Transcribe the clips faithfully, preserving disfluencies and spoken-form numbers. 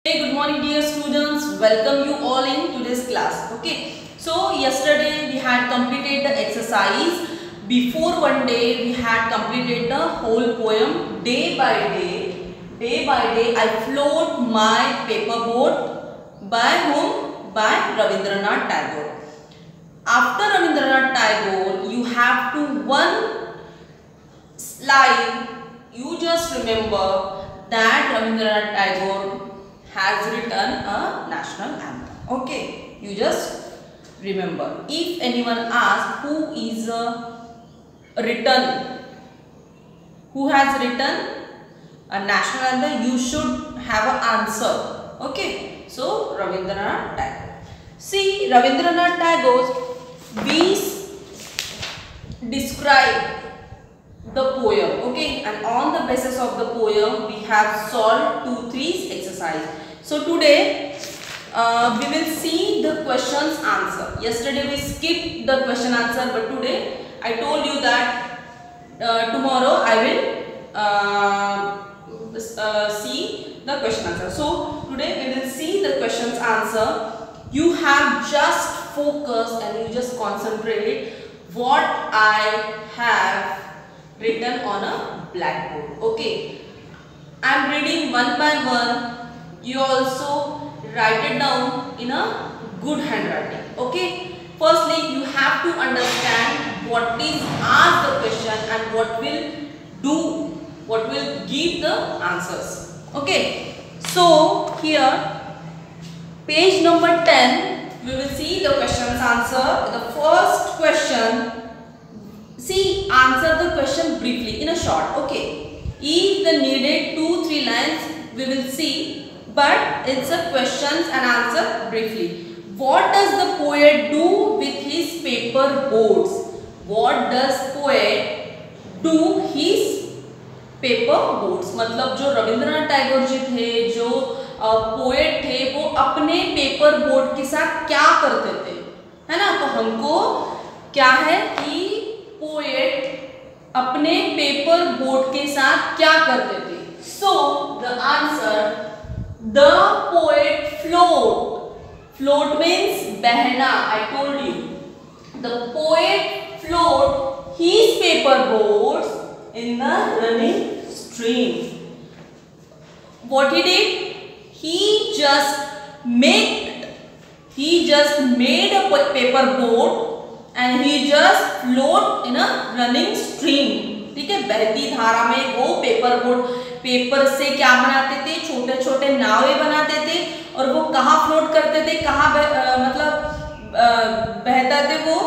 Hey, good morning dear students. Welcome you all in today's class. Okay. So yesterday we had completed the exercise. Before one day we had completed the whole poem day by day. Day by day I float my paper boat by whom? By Rabindranath Tagore. After Rabindranath Tagore you have to one slide. You just remember that Rabindranath Tagore has written a national anthem. Okay, you just remember. If anyone asks who is uh, written, who has written a national anthem, you should have an answer. Okay, so Rabindranath Tagore. See, Rabindranath Tagore, we describe the poem. Okay, and on the basis of the poem, we have solved two, three exercise. So today uh, we will see the questions answer. Yesterday we skipped the question answer, but today I told you that uh, tomorrow I will uh, uh, see the question answer. So today we will see the questions answer. You have just focus and you just concentrate what I have written on a blackboard. Okay, I am reading one by one. You also write it down in a good handwriting. Okay, firstly you have to understand what is asked the question and what will do, what will give the answers. Okay, so here page number ten we will see the questions answer. The first question, see, answer the question briefly in a short. Okay, if the needed two three lines we will see, but it's a questions and answer briefly. What does the poet do with his paper boards? What does poet do his paper boards? मतलब जो रविंद्रनाथ टैगोर जी थे, जो poet थे, वो अपने paper board के साथ क्या करते थे, है ना? तो हमको क्या है कि पोएट अपने पेपर बोर्ड के साथ क्या करते थे? So the answer, the poet float. Float means बहना. I told you. The poet float his paper boards in the running stream. What he did? He just made. He just made a paper boat and he just float in a running stream. ठीक है, बहती धारा में वो paper boat paper से क्या बनाते थे? छोटे छोटे नावें बनाते थे और वो कहाँ फ्लोट करते थे, कहाँ मतलब आ, बहता थे वो?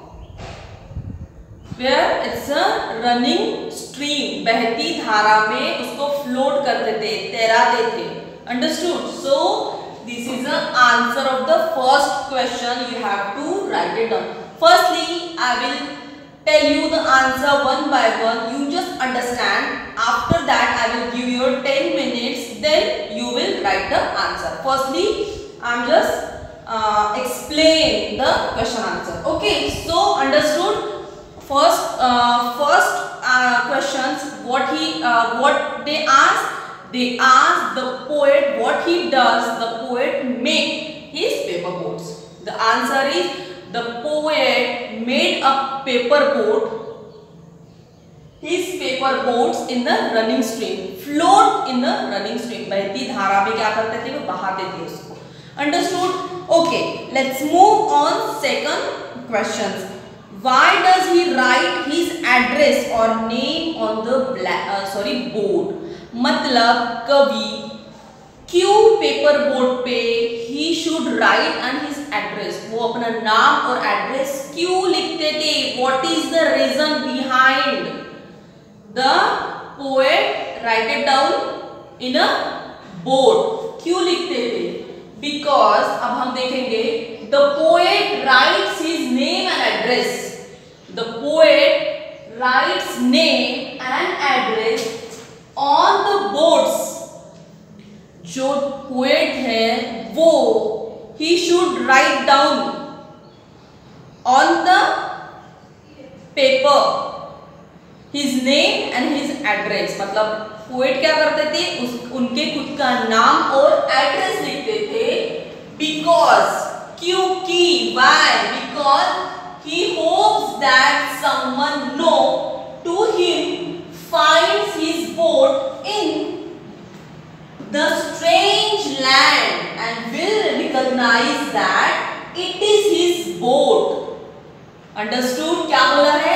Where it's a running stream, बहती धारा में उसको फ्लोट करते थे, तैराते थे. Understood? So this is the answer of the first question. You have to write it down. Firstly, I will tell you the answer one by one. You just understand. After that I will give you ten minutes, then you will write the answer. Firstly I am just uh, explain the question answer. Okay, so understood. First uh, first uh, questions, what he uh, what they ask, they ask the poet what he does. The poet make his paper boats. The answer is the poet made a paper boat, his paper boats in the running stream, float in the running stream. बहती धारा में क्या करते थे? वो बहाते थे उसको. Understood? Okay, let's move on. Second questions. Why does he write his address or name on the black uh, sorry board? मतलब कवि क्यों पेपर बोर्ड पे he should write and his address, वो अपना नाम और एड्रेस क्यों लिखते थे? What is the reason behind the poet write it down in a board? क्यों लिखते थे? बिकॉज अब हम देखेंगे the poet writes his name and address. The poet writes name and address on the boards. जो पोएट है वो he should write down on the paper his name and his address. मतलब पोएट क्या करते थे? उस उनके खुद का नाम और address recognize that it is his boat. Understood? क्या बोला है?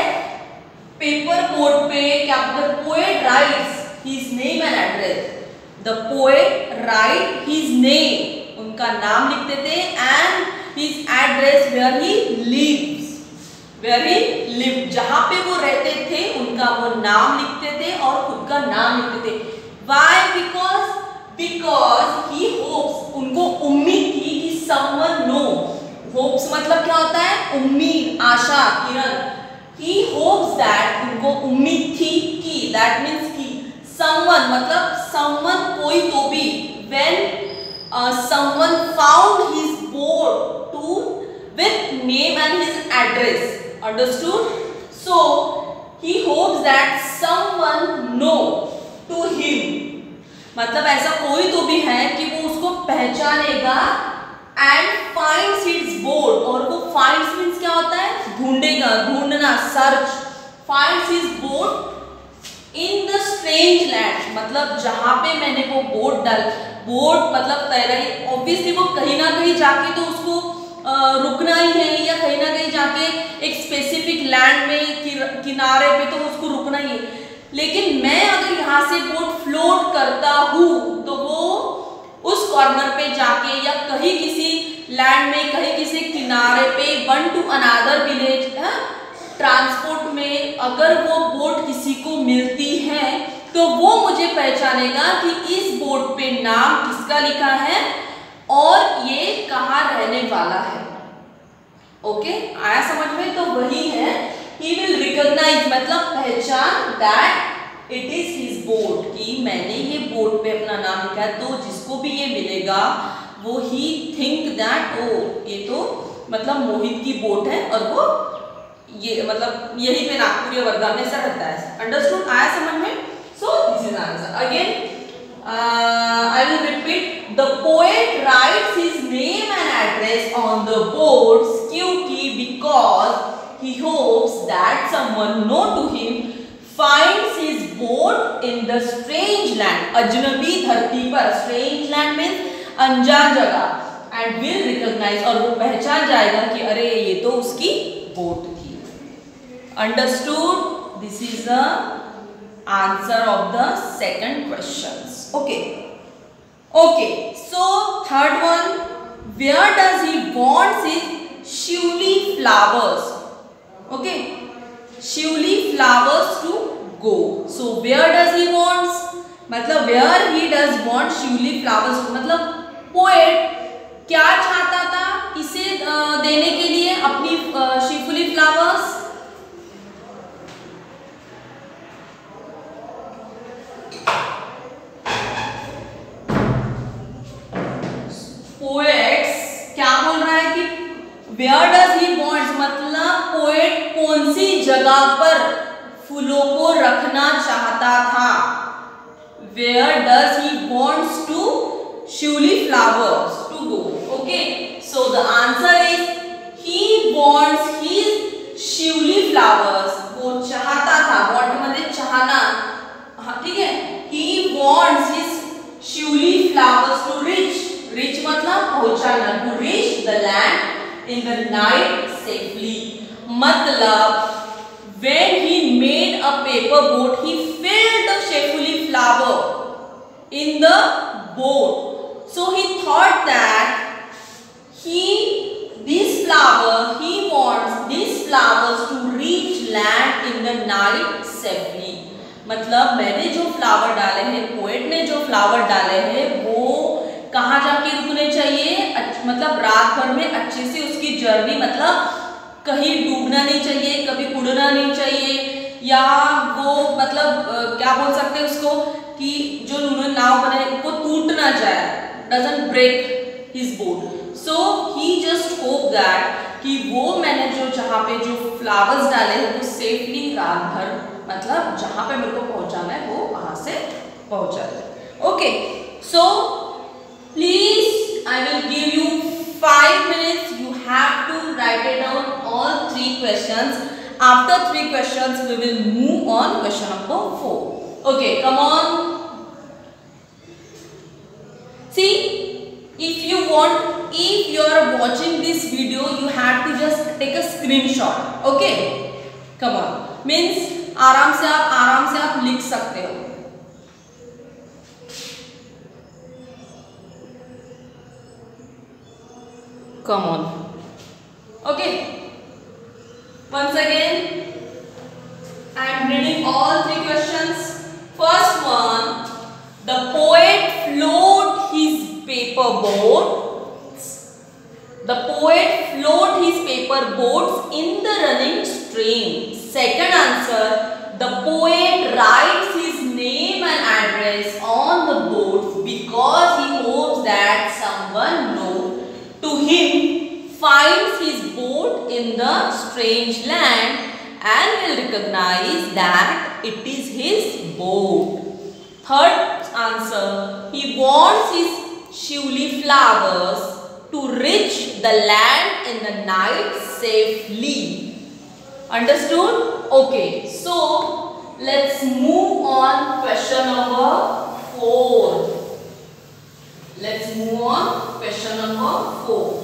पेपर बोर्ड पे क्या the poet writes his name and address. The poet write his name, उनका नाम लिखते थे, and his address where he lives, where he live, जहाँ पे वो रहते थे उनका वो नाम लिखते थे और खुद का नाम लिखते थे. Why? Because because he hopes, उनको उम्मीद थी कि someone know. Hopes मतलब क्या होता है? उम्मीद, आशा, किरण. He hopes that, उनको उम्मीद थी कि, that means कि someone मतलब someone कोई तो भी, when uh, someone found his boat to with name and his address. Understood? So he hopes that someone know to him. मतलब ऐसा कोई तो भी है कि वो उसको पहचानेगा and finds his boat. और वो finds means क्या होता है? ढूंढेगा, ढूंढना, search. Finds his boat in the strange land. मतलब जहाँ पे मैंने वो बोट डाल, बोट मतलब तैरा ही, ऑब्वियसली वो कहीं ना कहीं जाके तो उसको आ, रुकना ही है, या कहीं ना कहीं जाके एक स्पेसिफिक लैंड में कि, किनारे पे तो उसको रुकना ही है. लेकिन मैं अगर यहाँ से बोट फ्लोट करता हूँ तो वो उस कॉर्नर पे जाके या कहीं किसी लैंड में, कहीं किसी किनारे पे, one to another village transport में अगर वो बोट किसी को मिलती है तो वो मुझे पहचानेगा कि इस बोट पे नाम किसका लिखा है और ये कहाँ रहने वाला है. ओके, आया समझ में? तो वही है, he will recognize मतलब पहचान, that it is his boat, कि मैंने ये बोट पे अपना नाम लिखा है, तो जिसको भी ये मिलेगा वो ही think that ओ ये तो मतलब मोहित की बोट है और वो ये मतलब यही पे नागपुर या वर्धा में ऐसा रहता है. अंडरस्टूड? आया समझ में? So this is answer. Again I will repeat. The poet writes his name and address on the boards क्योंकि because he hopes that someone known to him finds his boat in the strange land. अजनबी धरती पर, strange land means अनजान जगह, and will recognize और वो पहचान जाएगा कि अरे ये तो उसकी बोट थी. Understood? This is the answer of the second questions. Okay. Okay. So third one, where does he want his Shivli flowers? Okay, Shivli flowers to go. So where does he wants? मतलब where he does want Shivli flowers to, मतलब poet क्या चाहता था इसे देने के लिए अपनी शिवली फ्लावर्स? पोएट्स क्या बोल रहा है कि Where does he wants मतलब पोएट कौन सी जगह पर फूलों को रखना चाहता था? Where does he wants to Shivli flowers to go? Okay, so the answer is he wants his Shivli flowers. वो चाहता था, want मतलब चाहना, हाँ ठीक है. He wants his Shivli flowers to reach. Reach मतलब पहुंचाना, to reach the land in the night safely. मतलब when he made a paper boat, he filled the Shivli flower in the boat. So he thought that he this flower he wants these flowers to reach land in the night safely. मतलब मैंने जो flower डाले हैं, poet ने जो flower डाले हैं, वो कहाँ जाके रुकने चाहिए? मतलब रात भर में अच्छे से उसकी जर्नी, मतलब कहीं डूबना नहीं चाहिए, कभी उड़ना नहीं चाहिए, या वो मतलब क्या बोल सकते हैं उसको कि जो उन्होंने नाव बनाई वो टूट ना जाए, doesn't break his boat. So he just hope that कि वो मैंने जो जहाँ पे जो फ्लावर्स डाले हैं वो सेफली रात भर, मतलब जहाँ पे मेरे को पहुँचाना है वो वहाँ से पहुँचा जाए. Okay, so please I will give you five minutes. You have to write it down all three questions. After three questions, we will move on question number four. Okay, come on. See, if you want, if you are watching this video, you have to just take a screenshot. Okay, come on. Means आराम से आप आराम से आप लिख सकते हो. Come on. Okay. Once again, I am reading all three questions. First one, the poet float his paper boats. The poet float his paper boats in the running stream. Second answer, the poet writes his name and address on the boats because he hopes that someone known to him finds his boat in the strange land and will recognize that it is his boat. Third answer, he wants his shivli flowers to reach the land in the night safely. Understood? Okay, so let's move on question number four. Let's move on question number four.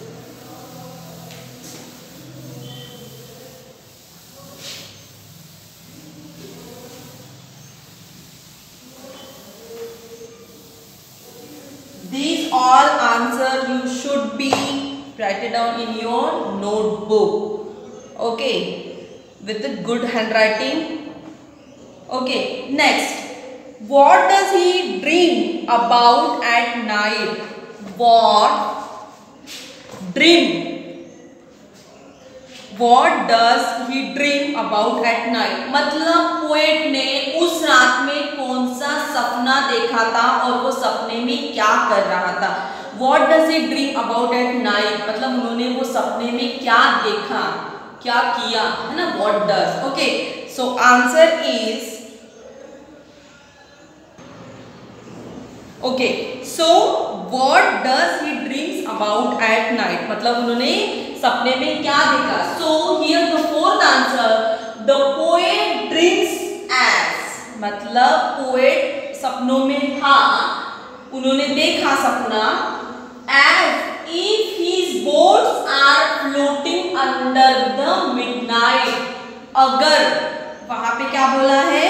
These all answer you should be write it down in your notebook. Okay, with a good handwriting. Okay, next. What does he dream about at night? What dream? What does he dream about at night? मतलब poet ने उस रात में कौन सा सपना देखा था और वो सपने में क्या कर रहा था. What does he dream about at night? मतलब उन्होंने वो सपने में क्या देखा, क्या किया, है ना. What does? Okay, so answer is okay. So what does he dreams about at night? मतलब उन्होंने सपने में क्या देखा. So here the fourth answer, the poet dreams as, मतलब पोएट सपनों में था, उन्होंने देखा सपना as if his boats are floating under the midnight. अगर, वहां पे क्या बोला है,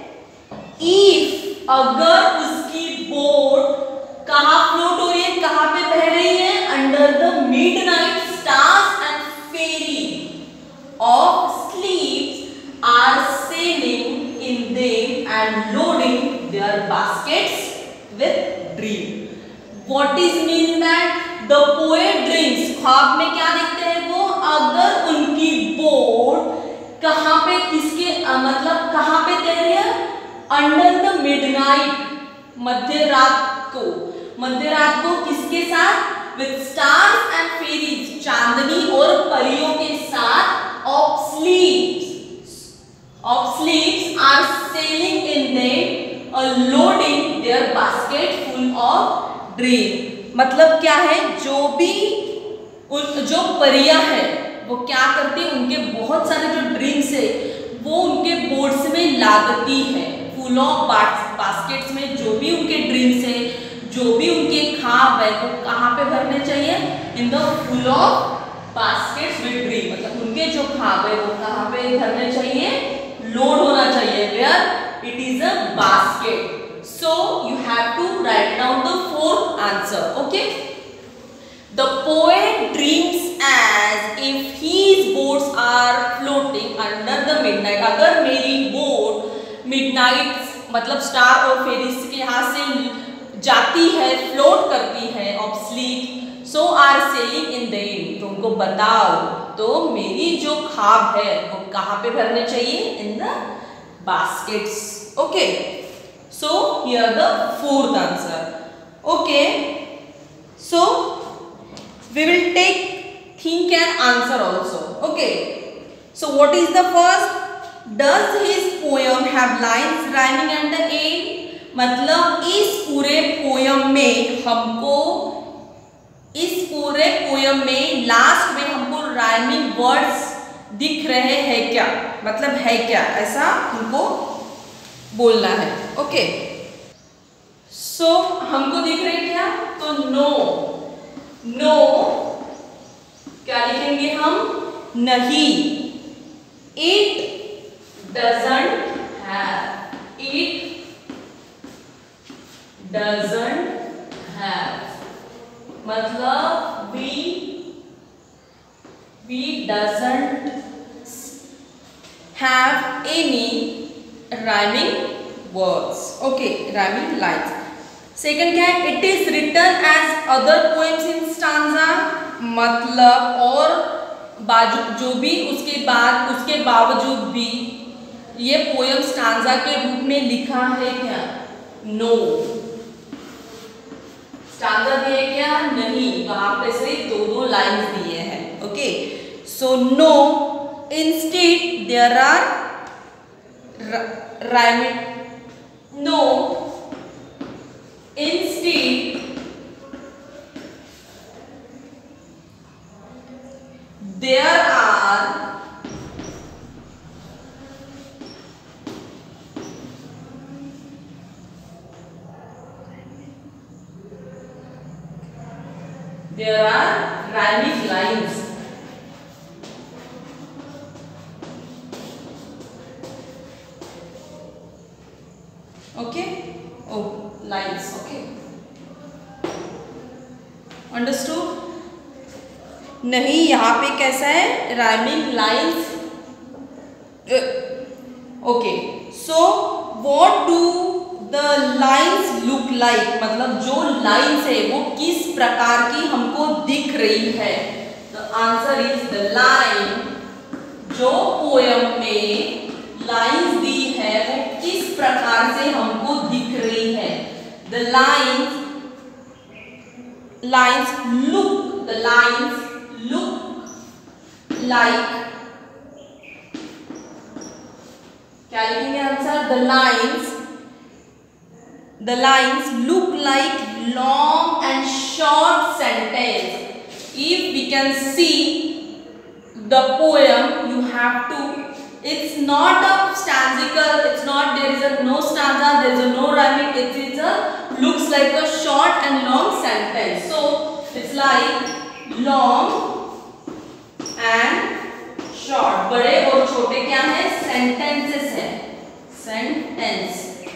if, अगर उसकी बोट कहाँ फ्लोट हो रही है, कहाँ पे बह रही है, under the midnight stars and fairy of sleeps are sailing in them and loading their baskets with dream. What is mean that? The poet dreams, ख्वाब में क्या देखते हैं वो, अगर उनकी बोट कहाँ पे, किसके मतलब कहाँ पे तैर रही है, अंडर द मिडनाइट, मध्य रात को, मध्य रात को किसके साथ, with stars and fairies, चांदनी और परियों के साथ, of sleeps, of sleeps are sailing in them, or loading their basket full of dream. मतलब क्या है, जो भी उन जो परियां हैं वो क्या करती है, उनके बहुत सारे जो ड्रीम्स है वो उनके बोट्स में लादती है, फुल ऑफ बास्केट्स में जो भी उनके ड्रीम्स है, जो भी उनके ख्वाब है वो कहाँ पे भरने चाहिए, in the full of baskets with dream. मतलब उनके जो ख्वाब है वो कहाँ पे भरने चाहिए, लोड होना चाहिए, where it is a basket. So you have to write down the fourth answer. Okay. The poet dreams as if his boats are floating under the midnight. अगर मेरी बोट midnight मतलब स्टार और fairies के यहाँ से जाती है, float करती है, of sleep, so are sailing in the wind. तुमको बताओ तो मेरी जो ख्वाब है वो कहाँ पे भरने चाहिए, in the baskets. Okay. So here the fourth answer. Okay. So we will take think and answer also. Okay. So what is the first? Does his poem have lines rhyming at the end? मतलब इस पूरे poem में हमको, इस पूरे poem में last में हमको राइमिंग वर्ड्स दिख रहे हैं क्या, मतलब है क्या, ऐसा हमको बोलना है. ओके. सो हमको दिख रहे क्या, तो नो, नो नहीं, it doesn't have, it doesn't have, मतलब we we doesn't have any rhyming words, okay, rhyming lines. Second क्या है, it is written as other poems in stanza, मतलब और बाजू जो भी उसके बाद उसके बावजूद भी ये पोएम स्टांजा के रूप में लिखा है क्या, नो, स्टांजा दिए क्या, नहीं, वहां पे सिर्फ दो दो लाइन्स दिए हैं, okay, so no, instead there are rhyming, no, instead there are there are rhyming lines, okay, oh lines, okay, understood. नहीं, यहाँ पे कैसा है, rhyming lines, okay, so what do the lines look like, मतलब जो lines है वो किस प्रकार की हमको दिख रही है, the answer is the line, जो पोयम में लाइन्स दी है वो किस प्रकार से हमको दिख रही है, the lines lines look the lines look like, क्या लिखेंगे answer, the lines the lines look like long and short sentence. If we can see the poem, you have to, it's not a stanzical, it's not, there is a no stanza, there is a no rhyming, it is a looks like a short and long sentence, so it's like long and short, बड़े और छोटे क्या है, sentences है, sentence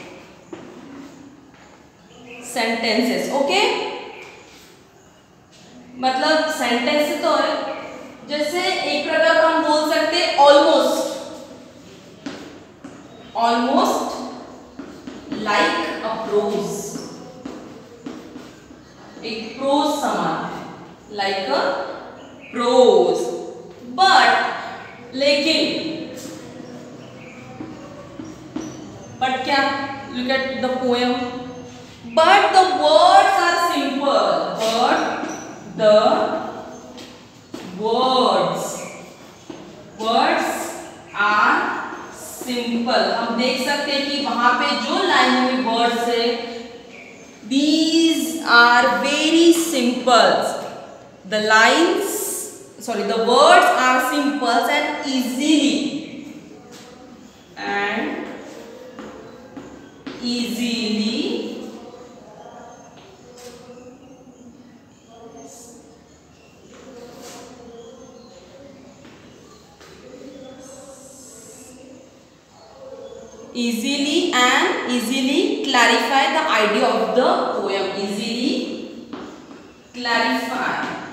sentences, okay, मतलब sentence तो है, जैसे एक प्रकार का हम बोल सकते हैं almost, almost like a prose, एक प्रोज समान है, लाइक अ प्रोज, बट लेकिन, बट क्या, look at the poem, but the words are simple, but the words words are simple, हम देख सकते हैं कि वहां पे जो लाइन में वर्ड्स है, these are very simple, the lines, sorry, the words are simple and easily and easily easily and easily clarify the idea of the poem, easily clarify,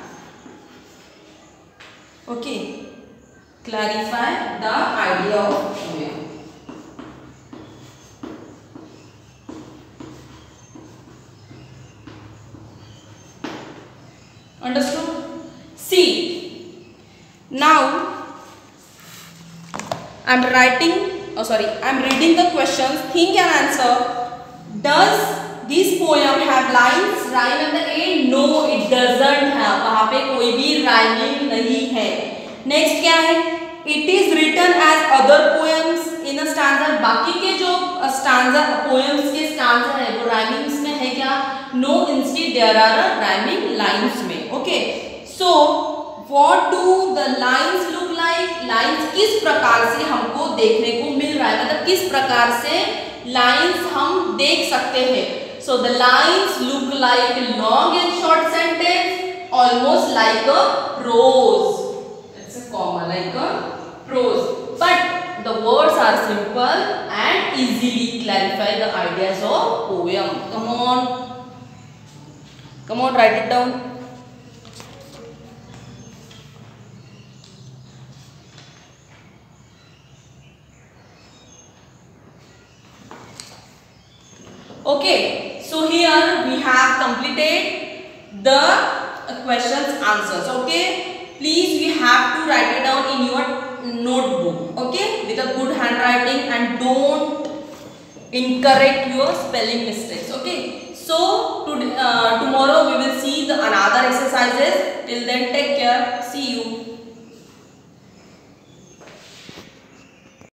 okay, clarify the idea of poem. Understood? See, now I am writing, oh sorry, I am reading the questions, think and answer. Does this poem have lines, rhyme at the end? No, it doesn't have, वहाँ पे कोई भी rhyming नहीं है. Next क्या है, it is written as other poems in a stanza, बाकी के जो stanza poems के stanza है वो rhymings में है क्या? No, instead there are rhyming lines में. Okay, so what do the lines look like? Lines किस प्रकार से हमको देखने को मिल रहा है, मतलब किस प्रकार से lines हम देख सकते हैं. So the lines look like long and short sentence, almost like a prose. It's a comma like the words are simple and easily clarify the ideas of poem. Come on, come on, write it down. Okay, so here we have completed the questions answers. Okay, please we have to write it down in your notebook, okay, with a good handwriting, and don't incorrect your spelling mistakes. Okay, so today, uh, tomorrow we will see the another exercises. Till then, take care. See you.